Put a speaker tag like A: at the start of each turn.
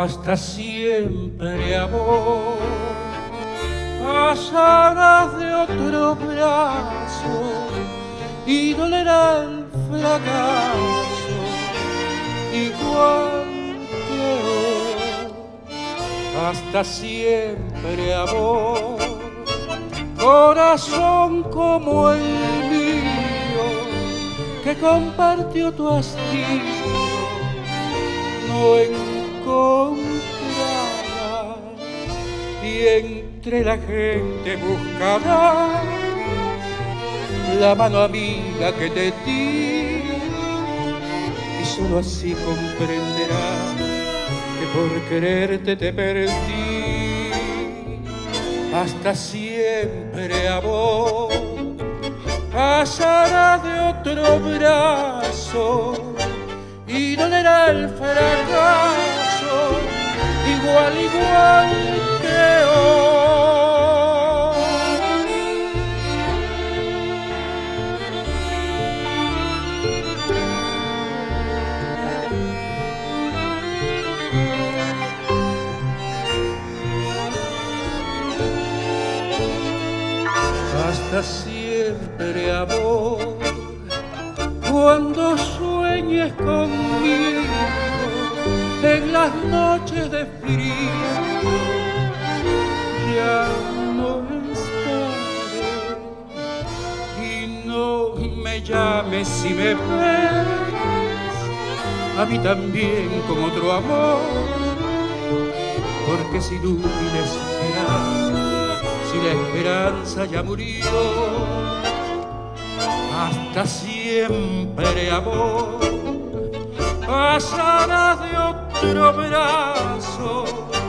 A: hasta siempre amor. Pasarás de otro brazo y dolerá el fracaso igual que hoy. Hasta siempre amor, corazón como el mío que compartió tu hastío, no encontrará y entre la gente buscará la mano amiga que te di, y solo así comprenderá que por quererte te perdí. Hasta siempre amor, pasará de otro brazo y dolerá el fracaso igual que hoy. Hasta siempre amor, cuando sueñes conmigo en las noches de frío, ya no estaré y no me llames si me ves a mí también con otro amor, porque si tú vienes si la esperanza ya murió. Hasta siempre amor, pasarás de otro brazo